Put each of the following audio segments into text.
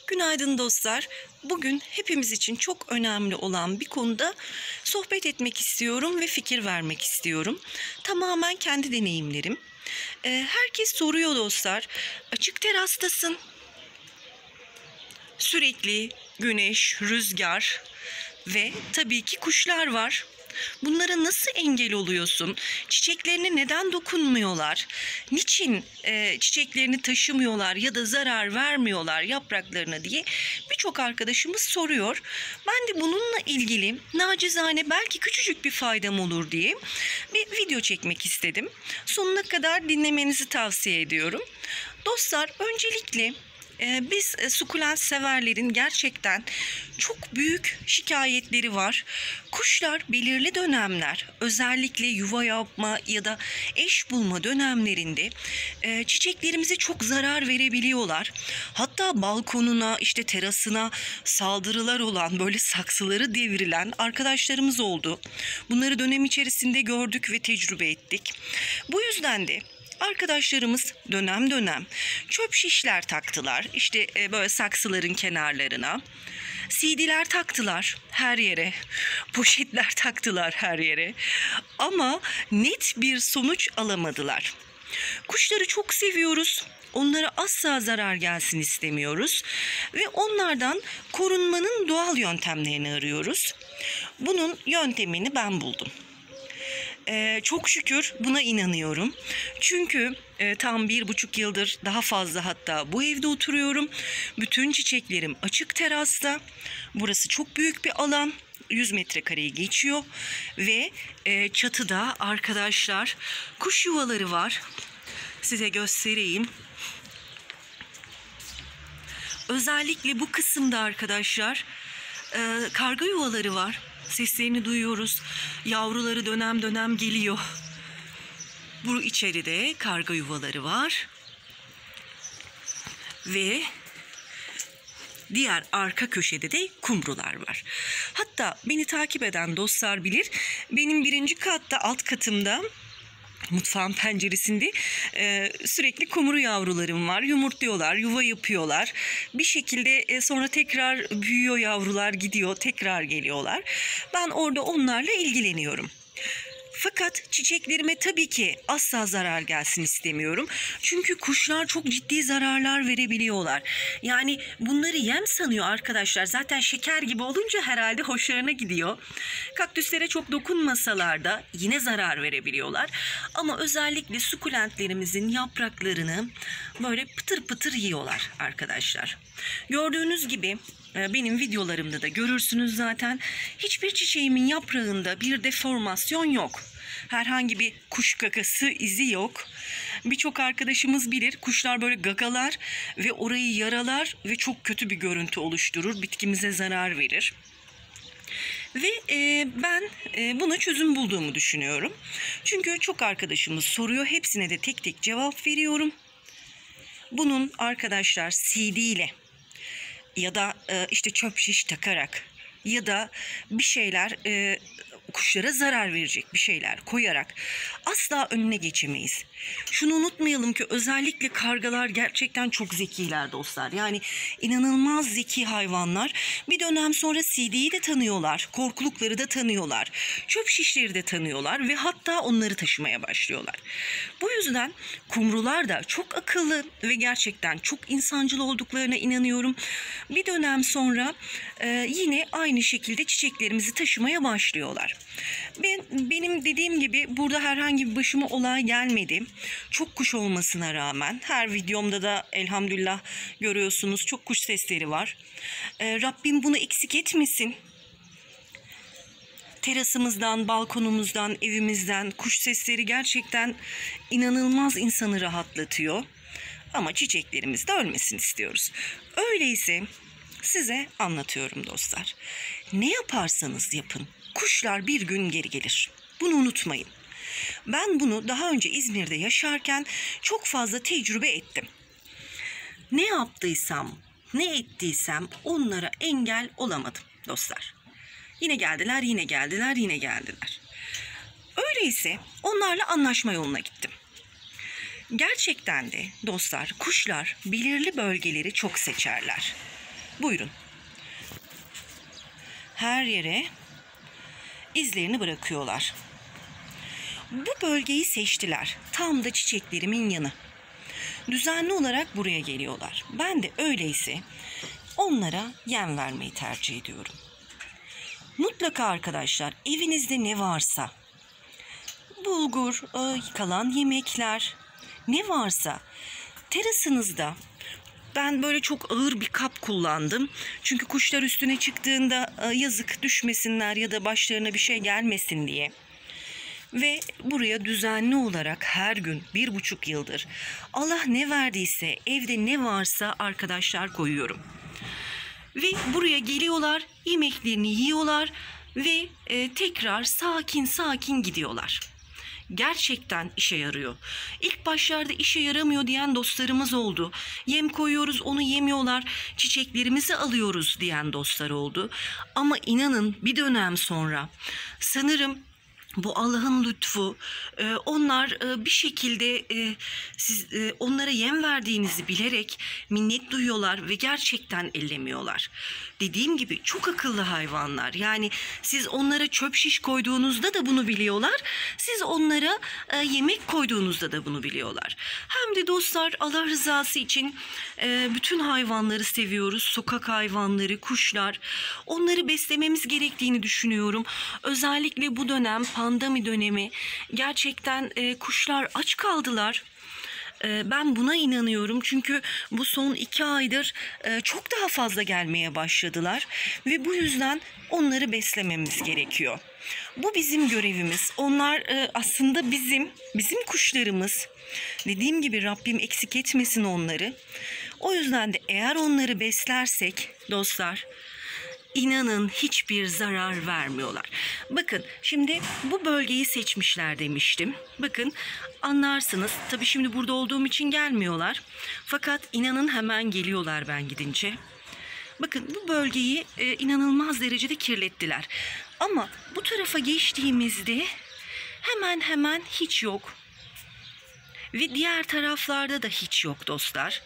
Günaydın dostlar. Bugün hepimiz için çok önemli olan bir konuda sohbet etmek istiyorum ve fikir vermek istiyorum. Tamamen kendi deneyimlerim. Herkes soruyor dostlar. Açık terastasın. Sürekli güneş, rüzgar ve tabii ki kuşlar var. Bunlara nasıl engel oluyorsun? Çiçeklerine neden dokunmuyorlar? Niçin çiçeklerini taşımıyorlar ya da zarar vermiyorlar yapraklarına diye birçok arkadaşımız soruyor. Ben de bununla ilgili nacizane belki küçücük bir faydam olur diye bir video çekmek istedim. Sonuna kadar dinlemenizi tavsiye ediyorum. Dostlar, öncelikle biz sukulent severlerin gerçekten çok büyük şikayetleri var. Kuşlar belirli dönemler, özellikle yuva yapma ya da eş bulma dönemlerinde çiçeklerimize çok zarar verebiliyorlar. Hatta balkonuna, terasına saldırılar olan, böyle saksıları devrilen arkadaşlarımız oldu. Bunları dönem içerisinde gördük ve tecrübe ettik. Bu yüzden de arkadaşlarımız dönem dönem çöp şişler taktılar. Böyle saksıların kenarlarına. CD'ler taktılar her yere. Poşetler taktılar her yere. Ama net bir sonuç alamadılar. Kuşları çok seviyoruz. Onlara asla zarar gelsin istemiyoruz. Ve onlardan korunmanın doğal yöntemlerini arıyoruz. Bunun yöntemini ben buldum. Çok şükür buna inanıyorum. Çünkü tam 1,5 yıldır, daha fazla hatta, bu evde oturuyorum. Bütün çiçeklerim açık terasta. Burası çok büyük bir alan. 100 metrekareyi geçiyor. Ve çatıda arkadaşlar kuş yuvaları var. Size göstereyim. Özellikle bu kısımda arkadaşlar karga yuvaları var. Seslerini duyuyoruz. Yavruları dönem dönem geliyor. Bu içeride karga yuvaları var. Ve diğer arka köşede de kumrular var. Hatta beni takip eden dostlar bilir. Benim 1. katta, alt katımda, mutfağın penceresinde sürekli kumru yavrularım var. Yumurtluyorlar, yuva yapıyorlar. Bir şekilde sonra tekrar büyüyor yavrular, gidiyor, tekrar geliyorlar. Ben orada onlarla ilgileniyorum. Fakat çiçeklerime tabii ki asla zarar gelsin istemiyorum. Çünkü kuşlar çok ciddi zararlar verebiliyorlar. Yani bunları yem sanıyor arkadaşlar. Zaten şeker gibi olunca herhalde hoşlarına gidiyor. Kaktüslere çok dokunmasalar da yine zarar verebiliyorlar. Ama özellikle sukulentlerimizin yapraklarını böyle pıtır pıtır yiyorlar arkadaşlar. Gördüğünüz gibi benim videolarımda da görürsünüz zaten. Hiçbir çiçeğimin yaprağında bir deformasyon yok. Herhangi bir kuş gagası izi yok. Birçok arkadaşımız bilir, kuşlar böyle gagalar ve orayı yaralar ve çok kötü bir görüntü oluşturur. Bitkimize zarar verir. Ve ben buna çözüm bulduğumu düşünüyorum. Çünkü çok arkadaşımız soruyor. Hepsine de tek tek cevap veriyorum. Bunun arkadaşlar CD ile ya da çöp şiş takarak ya da bir şeyler kuşlara zarar verecek bir şeyler koyarak asla önüne geçemeyiz. Şunu unutmayalım ki özellikle kargalar gerçekten çok zekiler dostlar. Yani inanılmaz zeki hayvanlar. Bir dönem sonra CD'yi de tanıyorlar, korkulukları da tanıyorlar, çöp şişleri de tanıyorlar ve hatta onları taşımaya başlıyorlar. Bu yüzden kumrular da çok akıllı ve gerçekten çok insancıl olduklarına inanıyorum. Bir dönem sonra yine aynı şekilde çiçeklerimizi taşımaya başlıyorlar. Benim dediğim gibi burada herhangi bir başıma olay gelmedi. Çok kuş olmasına rağmen her videomda da elhamdülillah görüyorsunuz, çok kuş sesleri var. Rabbim bunu eksik etmesin. Terasımızdan, balkonumuzdan, evimizden kuş sesleri gerçekten inanılmaz insanı rahatlatıyor. Ama çiçeklerimiz de ölmesin istiyoruz. Öyleyse size anlatıyorum dostlar. Ne yaparsanız yapın, kuşlar bir gün geri gelir. Bunu unutmayın. Ben bunu daha önce İzmir'de yaşarken çok fazla tecrübe ettim. Ne yaptıysam, ne ettiysem onlara engel olamadım dostlar. Yine geldiler, yine geldiler, yine geldiler. Öyleyse onlarla anlaşma yoluna gittim. Gerçekten de dostlar, kuşlar belirli bölgeleri çok seçerler. Buyurun. Her yere izlerini bırakıyorlar. Bu bölgeyi seçtiler. Tam da çiçeklerimin yanı. Düzenli olarak buraya geliyorlar. Ben de öyleyse onlara yem vermeyi tercih ediyorum. Mutlaka arkadaşlar, evinizde ne varsa, bulgur, kalan yemekler, ne varsa terasınızda, ben böyle çok ağır bir kap kullandım. Çünkü kuşlar üstüne çıktığında yazık düşmesinler ya da başlarına bir şey gelmesin diye. Ve buraya düzenli olarak her gün 1,5 yıldır Allah ne verdiyse, evde ne varsa arkadaşlar koyuyorum. Ve buraya geliyorlar, yemeklerini yiyorlar ve tekrar sakin sakin gidiyorlar. Gerçekten işe yarıyor. İlk başlarda işe yaramıyor diyen dostlarımız oldu. Yem koyuyoruz, onu yemiyorlar, çiçeklerimizi alıyoruz diyen dostlar oldu. Ama inanın bir dönem sonra sanırım bu Allah'ın lütfu, onlar bir şekilde siz onlara yem verdiğinizi bilerek minnet duyuyorlar ve gerçekten ellemiyorlar. Dediğim gibi çok akıllı hayvanlar. Yani siz onlara çöp şiş koyduğunuzda da bunu biliyorlar. Siz onlara yemek koyduğunuzda da bunu biliyorlar. Hem de dostlar, Allah rızası için bütün hayvanları seviyoruz. Sokak hayvanları, kuşlar. Onları beslememiz gerektiğini düşünüyorum. Özellikle bu dönem, pandemi dönemi, gerçekten kuşlar aç kaldılar. Ben buna inanıyorum çünkü bu son 2 aydır çok daha fazla gelmeye başladılar ve bu yüzden onları beslememiz gerekiyor. Bu bizim görevimiz. Onlar aslında bizim kuşlarımız. Dediğim gibi Rabbim eksik etmesin onları. O yüzden de eğer onları beslersek dostlar, İnanın hiçbir zarar vermiyorlar. Bakın şimdi bu bölgeyi seçmişler demiştim. Bakın anlarsınız. Tabii şimdi burada olduğum için gelmiyorlar. Fakat inanın hemen geliyorlar ben gidince. Bakın bu bölgeyi inanılmaz derecede kirlettiler. Ama bu tarafa geçtiğimizde hemen hiç yok. Ve diğer taraflarda da hiç yok dostlar.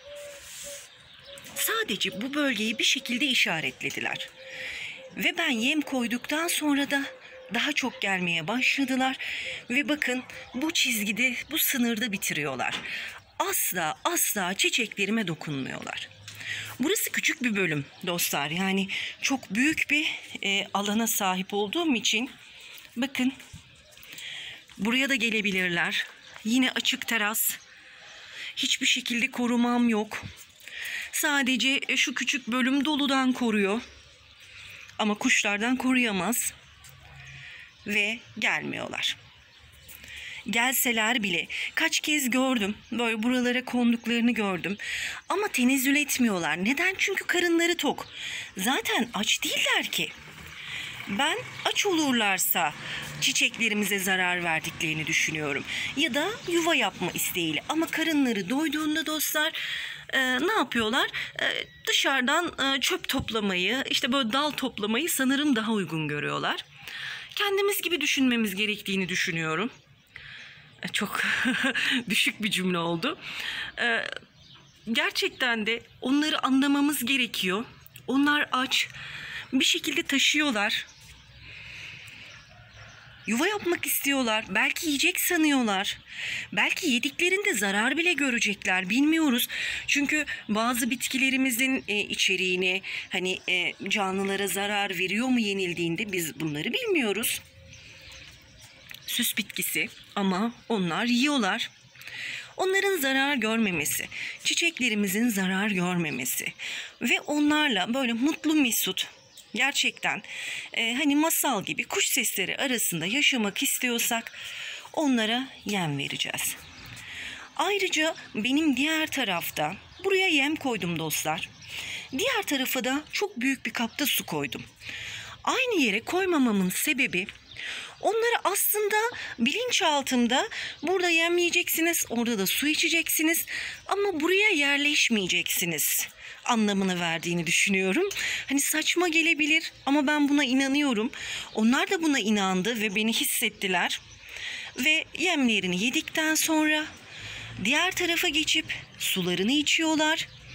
Sadece bu bölgeyi bir şekilde işaretlediler. Ve ben yem koyduktan sonra da daha çok gelmeye başladılar. Ve bakın bu çizgide, bu sınırda bitiriyorlar. Asla çiçeklerime dokunmuyorlar. Burası küçük bir bölüm dostlar. Yani çok büyük bir alana sahip olduğum için bakın buraya da gelebilirler. Yine açık teras. Hiçbir şekilde korumam yok. Sadece şu küçük bölüm doludan koruyor. Ama kuşlardan koruyamaz. Ve gelmiyorlar. Gelseler bile kaç kez gördüm. Böyle buralara konduklarını gördüm. Ama tenezzül etmiyorlar. Neden? Çünkü karınları tok. Zaten aç değiller ki. Ben aç olurlarsa çiçeklerimize zarar verdiklerini düşünüyorum. Ya da yuva yapma isteğiyle. Ama karınları doyduğunda dostlar ne yapıyorlar? Dışarıdan çöp toplamayı, işte böyle dal toplamayı sanırım daha uygun görüyorlar. Kendimiz gibi düşünmemiz gerektiğini düşünüyorum. Çok düşük bir cümle oldu. Gerçekten de onları anlamamız gerekiyor. Onlar aç, bir şekilde taşıyorlar. Yuva yapmak istiyorlar. Belki yiyecek sanıyorlar. Belki yediklerinde zarar bile görecekler. Bilmiyoruz. Çünkü bazı bitkilerimizin içeriğini hani canlılara zarar veriyor mu yenildiğinde biz bunları bilmiyoruz. Süs bitkisi ama onlar yiyorlar. Onların zarar görmemesi, çiçeklerimizin zarar görmemesi ve onlarla böyle mutlu mesut, gerçekten hani masal gibi kuş sesleri arasında yaşamak istiyorsak onlara yem vereceğiz. Ayrıca benim diğer tarafta buraya yem koydum dostlar. Diğer tarafa da çok büyük bir kapta su koydum. Aynı yere koymamamın sebebi, onları aslında bilinçaltımda burada yem yiyeceksiniz, orada da su içeceksiniz ama buraya yerleşmeyeceksiniz anlamını verdiğini düşünüyorum. Hani saçma gelebilir ama ben buna inanıyorum. Onlar da buna inandı ve beni hissettiler. Ve yemlerini yedikten sonra diğer tarafa geçip sularını içiyorlar.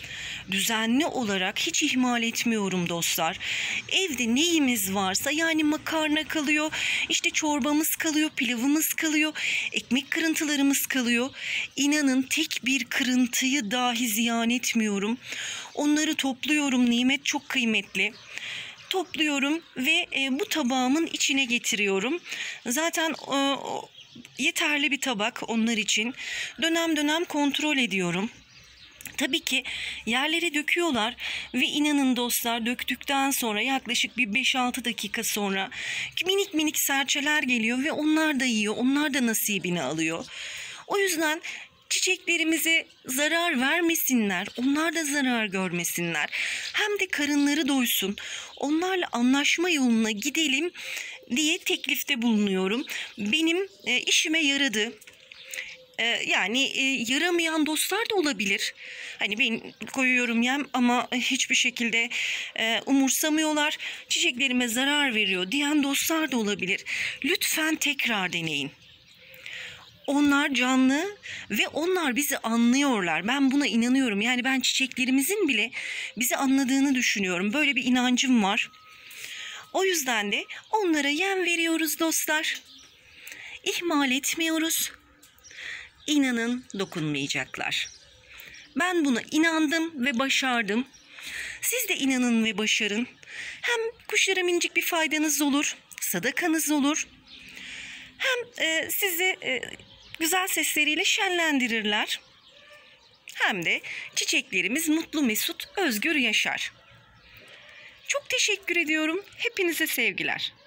düzenli olarak hiç ihmal etmiyorum dostlar. Evde neyimiz varsa, yani makarna kalıyor, işte çorbamız kalıyor, pilavımız kalıyor, ekmek kırıntılarımız kalıyor. İnanın tek bir kırıntıyı dahi ziyan etmiyorum. Onları topluyorum, nimet çok kıymetli. Topluyorum ve bu tabağımın içine getiriyorum. Zaten yeterli bir tabak onlar için. Dönem dönem kontrol ediyorum. Tabii ki yerlere döküyorlar ve inanın dostlar, döktükten sonra yaklaşık bir 5-6 dakika sonra minik minik serçeler geliyor ve onlar da yiyor, onlar da nasibini alıyor. O yüzden çiçeklerimize zarar vermesinler, onlar da zarar görmesinler. Hem de karınları doysun, onlarla anlaşma yoluna gidelim diye teklifte bulunuyorum. Benim işime yaradı. Yani yaramayan dostlar da olabilir. Hani ben koyuyorum yem ama hiçbir şekilde umursamıyorlar. Çiçeklerime zarar veriyor diyen dostlar da olabilir. Lütfen tekrar deneyin. Onlar canlı ve onlar bizi anlıyorlar. Ben buna inanıyorum. Yani ben çiçeklerimizin bile bizi anladığını düşünüyorum. Böyle bir inancım var. O yüzden de onlara yem veriyoruz dostlar. İhmal etmiyoruz. İnanın dokunmayacaklar. Ben buna inandım ve başardım. Siz de inanın ve başarın. Hem kuşlara minicik bir faydanız olur, sadakanız olur. Hem sizi güzel sesleriyle şenlendirirler. Hem de çiçeklerimiz mutlu mesut özgür yaşar. Çok teşekkür ediyorum. Hepinize sevgiler.